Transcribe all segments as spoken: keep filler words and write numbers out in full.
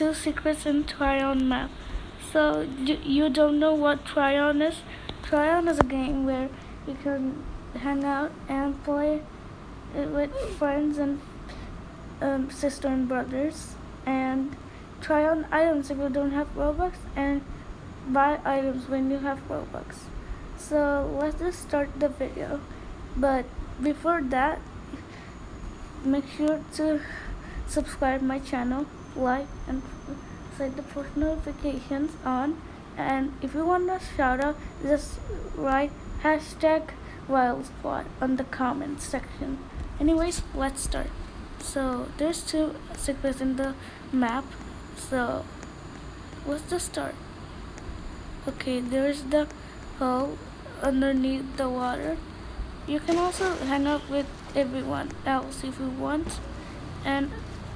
two secrets in Tryon map. So you, you don't know what Tryon is? Tryon is a game where you can hang out and play it with friends and um, sister and brothers, and try on items if you don't have Robux, and buy items when you have Robux. So let's just start the video. But before that, make sure to subscribe my channel, like, and set the post notifications on. And if you want a shout out, just write hashtag Wild Squad on the comment section. Anyways, let's start. So there's two secrets in the map, so let's just start. Okay, there's the hole underneath the water. You can also hang out with everyone else if you want, and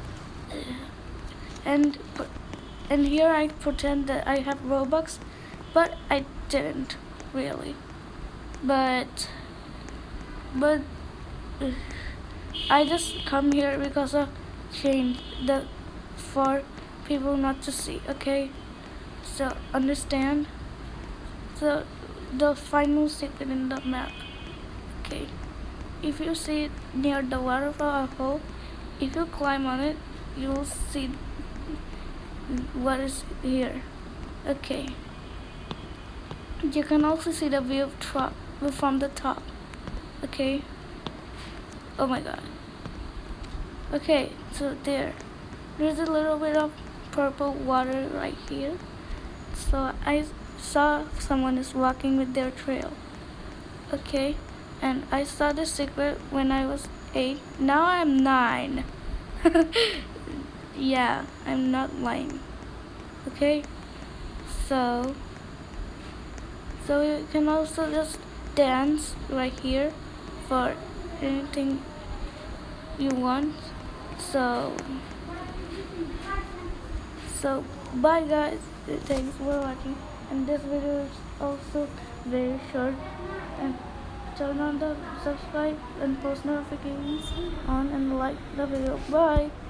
and and here I pretend that I have Robux, but I didn't really. But but I just come here because of change the for people not to see. Okay, so understand. So the final secret in the map. Okay, if you see it near the waterfall hole, if you climb on it, you will see what is here. Okay, you can also see the view of top from the top. Okay, oh my god. Okay, so there there's a little bit of purple water right here. So I saw someone is walking with their trail. Okay, and I saw the secret when I was eight. Now I'm nine. Yeah, I'm not lying. Okay, so so you can also just dance right here for anything you want. So so bye guys, thanks for watching, and this video is also very short, and turn on the subscribe and post notifications on, and like the video. Bye.